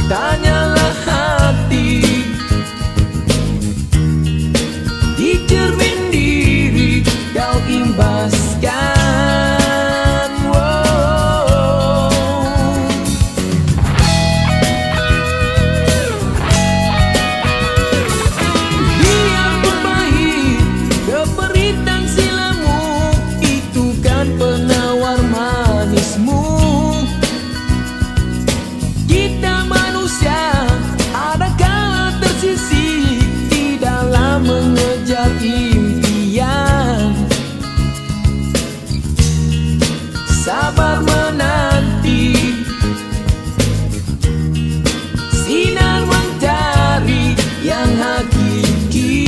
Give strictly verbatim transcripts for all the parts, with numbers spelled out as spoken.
Tanyalah hati, di cermin diri kau imbaskan. Wow. Biarpun pahit keperitan silamu, itu kan penawar manismu. Kita manusia ada kala tersisih di dalam mengejar impian. Sabar menanti sinar mentari yang hakiki.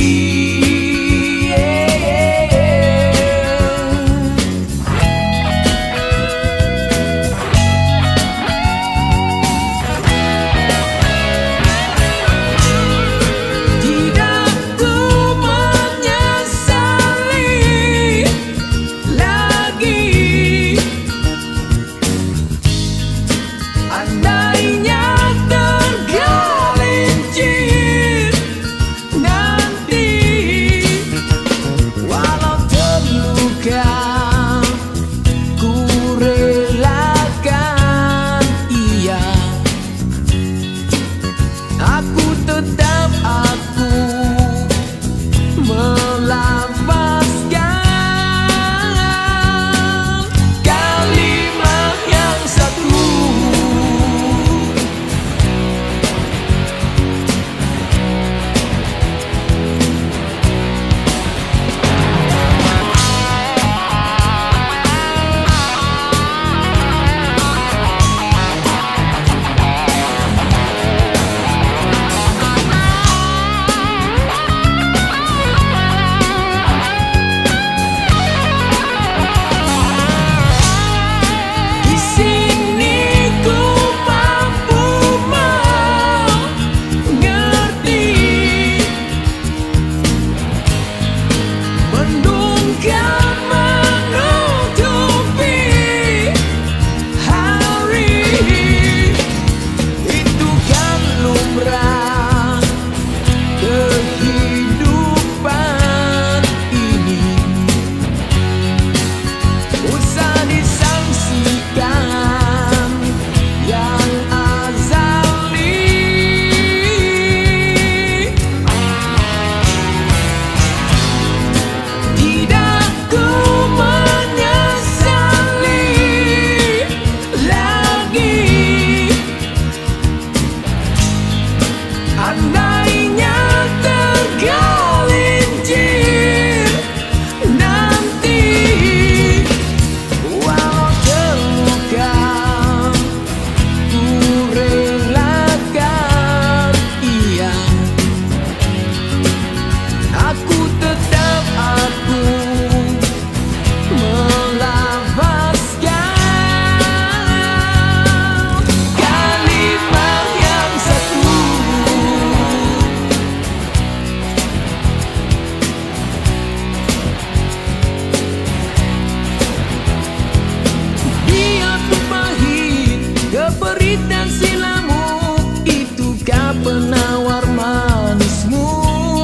Dan silamu, itukah penawar manismu?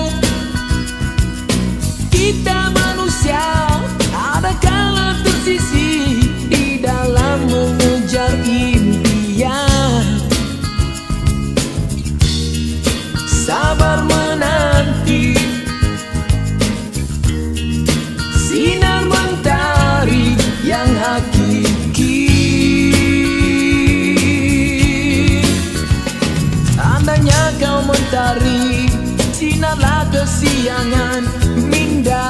Kita manusia ada kala tersisih di dalam mengejar impian. Sabar menanti sinar mentari yang hakiki. Andainya kau mentari, sinarlah kesiangan minda.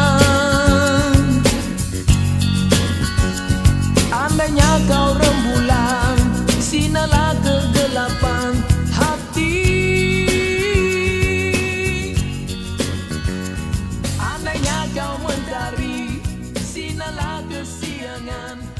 Andainya kau rembulan, sinarlah kegelapan hati. Andainya kau mentari, sinarlah kesiangan